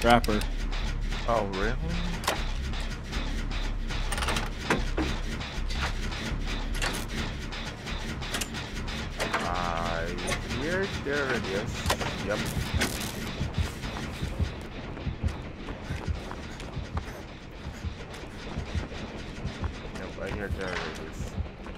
trapper. Oh, really? Here, there it is. Yep. Yep, right here, there it is.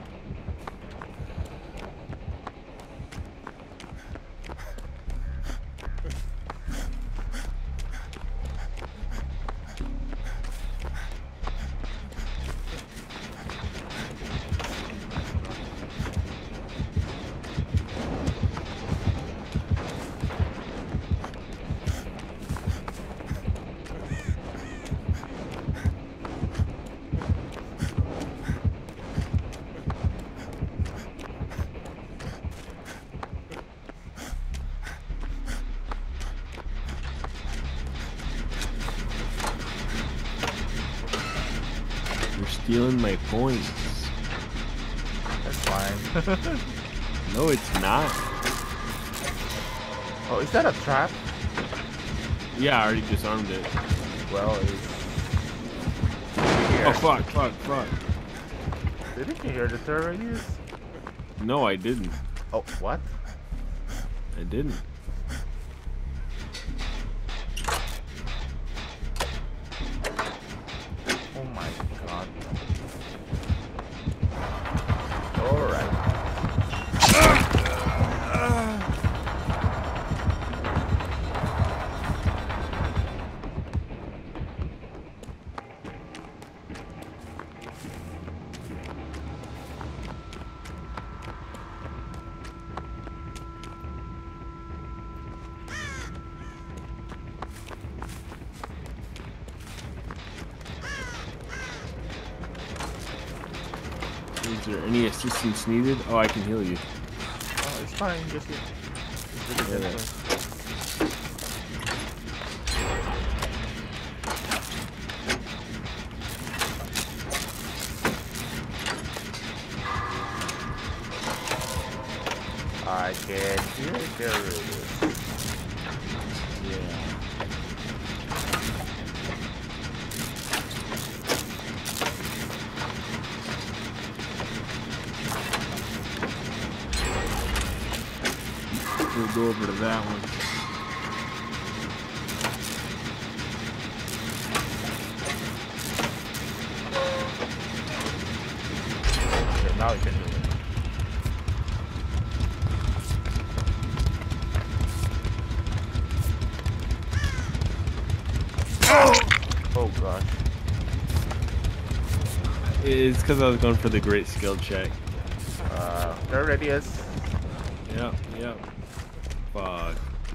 You're stealing my points. That's fine. No, it's not. Oh, is that a trap? Yeah, I already disarmed it. Well, it's... Oh, fuck. Didn't you hear the third radius? No, I didn't. Oh, what? I didn't. Oh my god. Alright. Is there any assistance needed? Oh, I can heal you. Oh, it's fine. Just really Yeah. I can hear it. There it is. Yeah. We'll go over to that one. Okay, now we can do it. Oh gosh. It's because I was going for the great skill check. There it is. Yep. Fuck.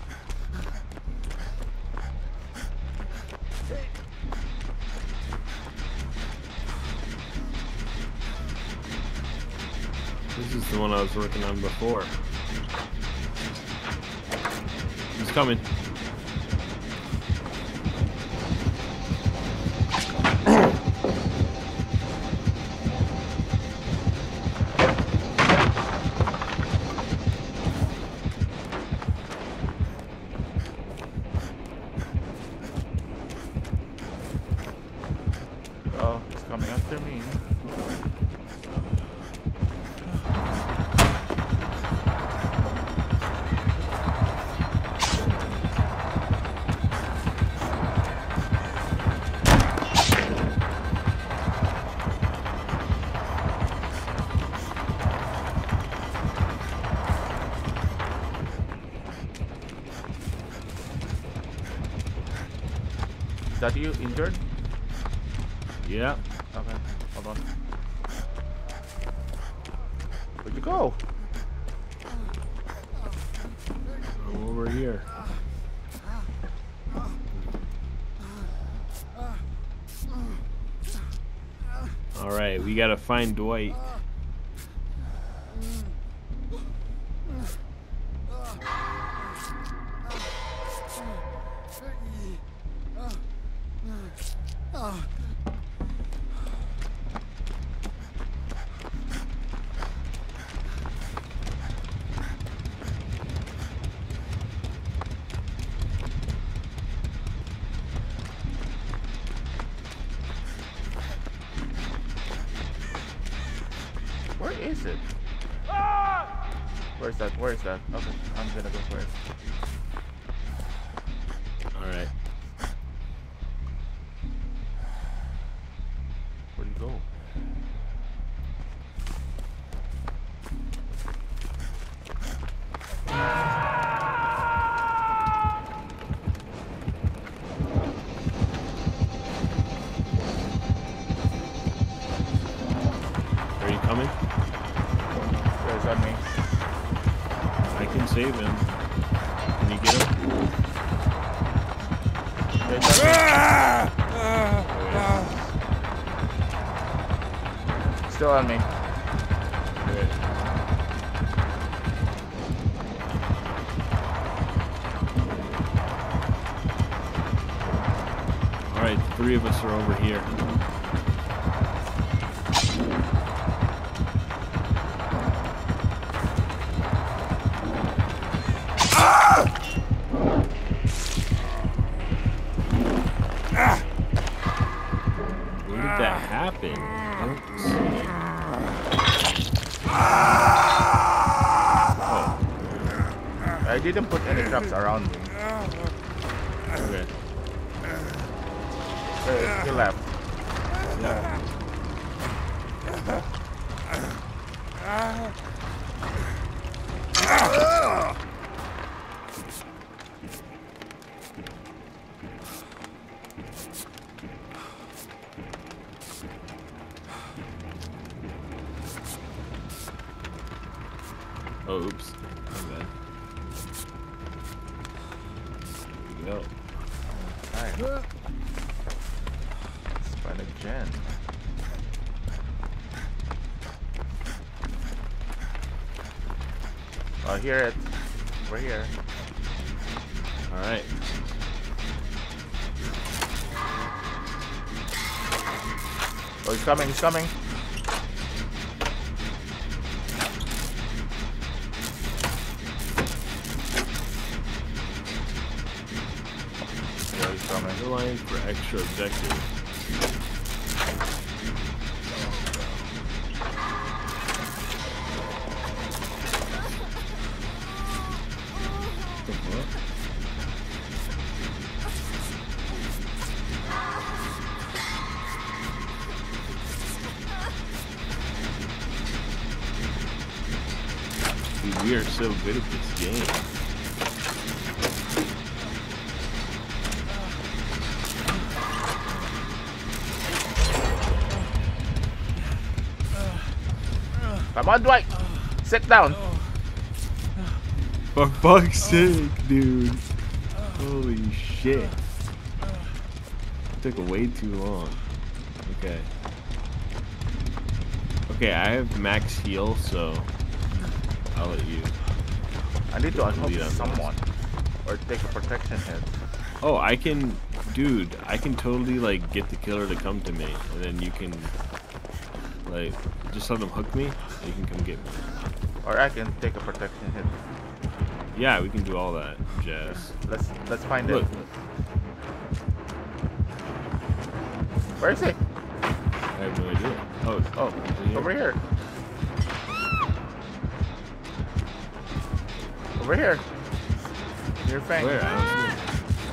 This is the one I was working on before. He's coming. Oh, it's coming after me. Is that you injured? Yeah. Okay, hold on. Where'd you go? Over here. Alright, we gotta find Dwight. Where is it? Where's that? Where's that? Okay, I'm gonna go for it. Alright. Where'd you go? Are you coming? There's on me. I can save him. Can you get him? There's on me. Still on me. Okay. Alright, 3 of us are over here. Where did that happen? I don't see it. Oh, I didn't put any traps around me. okay. He left. Yeah. Oh, oops. My bad. There we go. Alright. Let's find a gen. Oh, hear it. We're here. Alright. Oh, he's coming, he's coming. Yeah, he's coming. Underline for extra objective. What? Dude, we are so good at this game. Come on, Dwight! Sit down! For fuck's sake, dude. Holy shit. Took way too long. Okay. Okay, I have max heal, so I'll let you. I need to unhook Lead on someone. Or take a protection hit. Oh, I can, dude, I can totally, like, get the killer to come to me, and then you can, like, just let him hook me, and you can come get me. Or I can take a protection hit. Yeah, we can do all that jazz. Let's find Look, it. Where is he? I have no idea. Oh, Oh, is he here? over here. Over here. Near Fang. Where? I don't see him.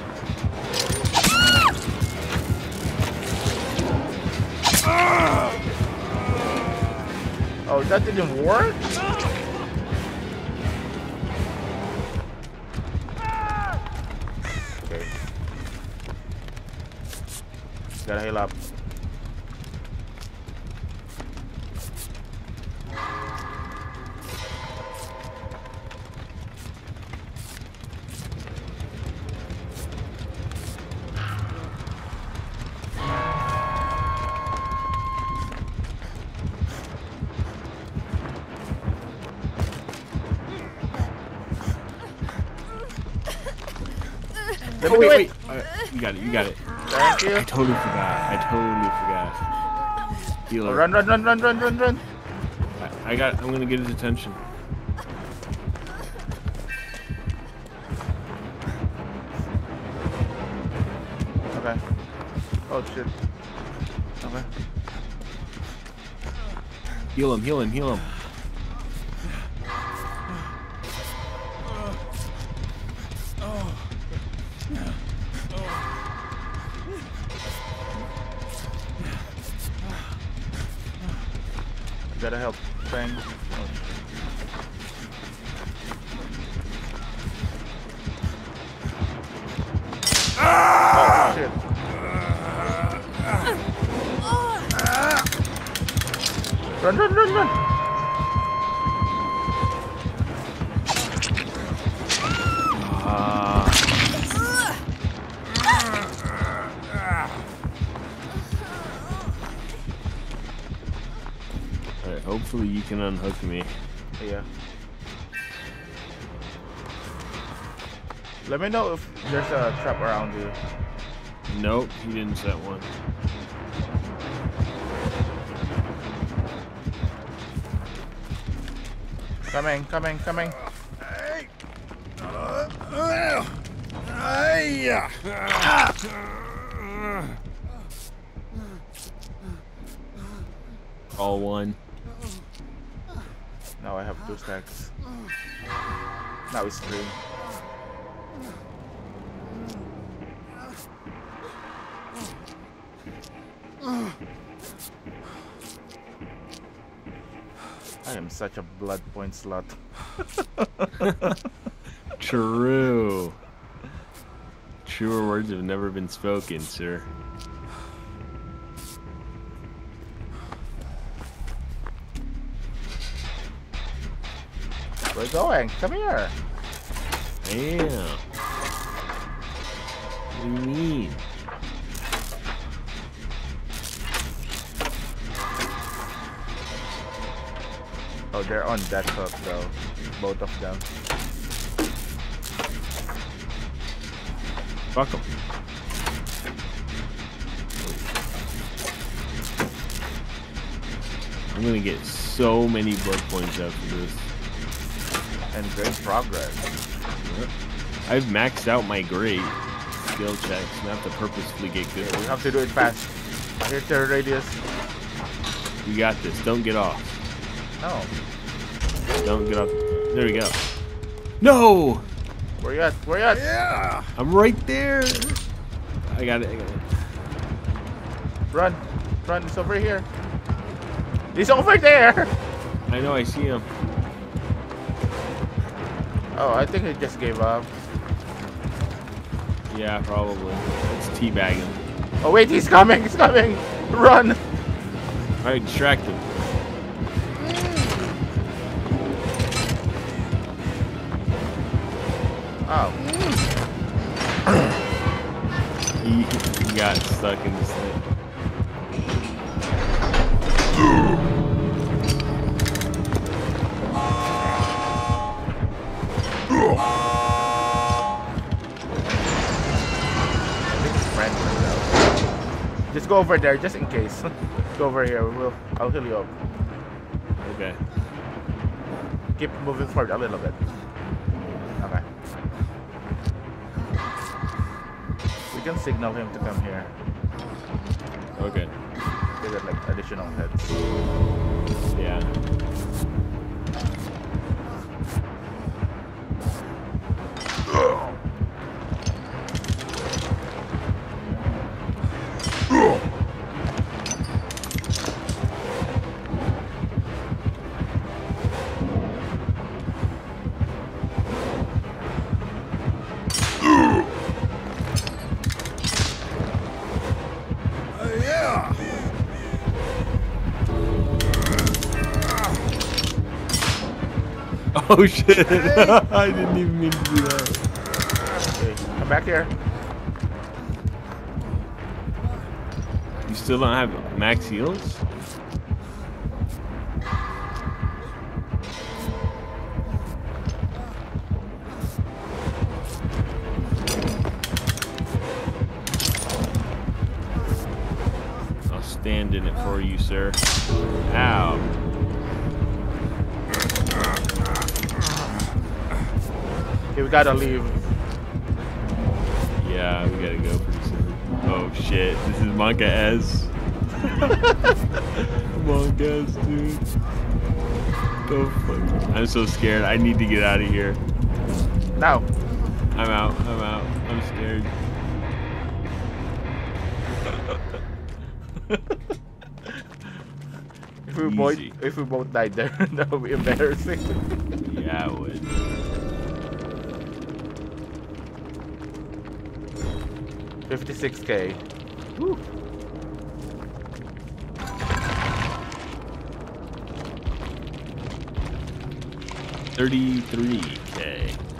Oh, that didn't work? Okay. Gotta heal up. Let me do it. You got it, you got it. Thank you. I totally forgot. Healer. Oh, run, run, run, run, run, run, run. I'm gonna get his attention. Okay. Oh shit. Okay. Heal him, heal him, heal him. Gotta help Fang. Oh shit. Run, run, run, run! Alright, hopefully you can unhook me. Yeah. Let me know if there's a trap around you. Nope, he didn't set one. Coming, coming, coming. All one. Now I have 2 stacks. Now it's 3. I am such a blood point slut. True. Truer words have never been spoken, sir. Where you going? Come here. Damn. What do you mean? Oh, they're on that hook though. Both of them. Fuck him. I'm gonna get so many blood points after this. And great progress. Yep. I've maxed out my great skill checks and I have to purposefully get good. Yeah, we have to do it fast. Hit the radius. You got this. Don't get off. No. Don't get off. There we go. No! Where you at? Where you at? Yeah! I'm right there. I got it. I got it. Run. Run. It's over here. He's over there. I know. I see him. Oh, I think he just gave up. Yeah, probably. Let's teabag him. Oh wait, he's coming. He's coming. Run. Alright, distract him. Oh. He got stuck in this thing. Just go over there, just in case. Go over here. I'll heal you up. Okay. Keep moving forward a little bit. Okay. We can signal him to come here. Okay. Give it like additional heads. Yeah. Oh shit! I didn't even mean to do that. Okay, come back here. You still don't have max heals? I'll stand in it for you, sir. Ow. Okay, we gotta leave. Yeah, we gotta go pretty soon. Oh shit, this is Monka S. Monka guess, dude. The fuck? I'm so scared. I need to get out of here. Now. I'm out. I'm out. I'm scared. If we both died there, that would be embarrassing. Yeah, it would. $56K. Woo. $33K.